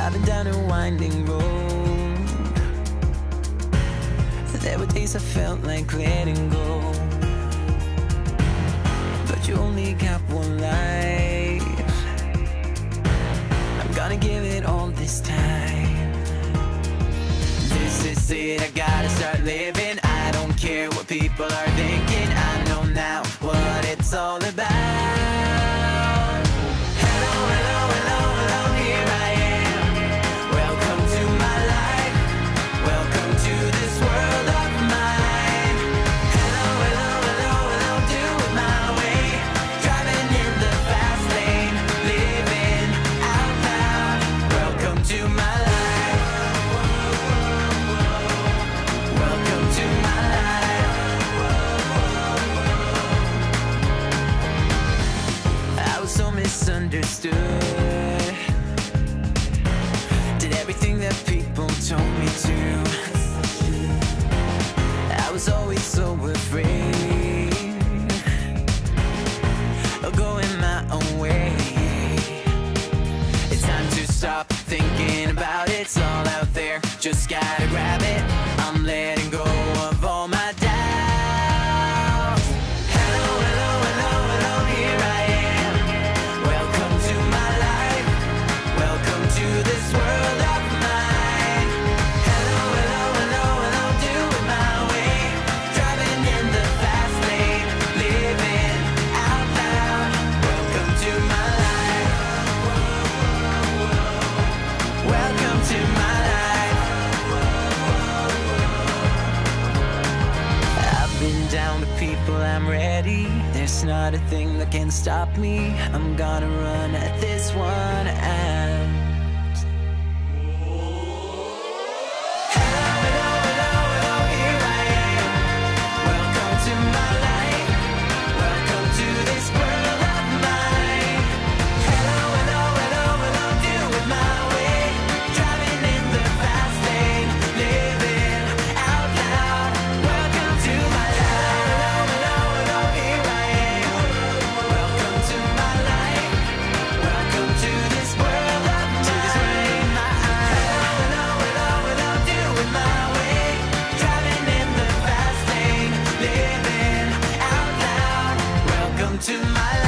driving down a winding road. There were days I felt like letting go, but you only got one life. I'm gonna give it all this time. This is it, I gotta start living. I don't care what people are thinking. I know now what it's all about. Misunderstood, did everything that people told me to. I was always so afraid of going my own way. It's time to stop thinking about it. It's all out there, just gotta grab it. I'm letting go of all my doubts. Down to people, I'm ready. There's not a thing that can stop me. I'm gonna run at this one out. To my life.